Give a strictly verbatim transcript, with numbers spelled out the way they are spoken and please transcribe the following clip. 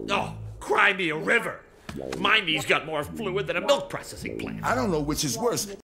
Oh, cry me a river. My knee's got more fluid than a milk processing plant. I don't know which is worse.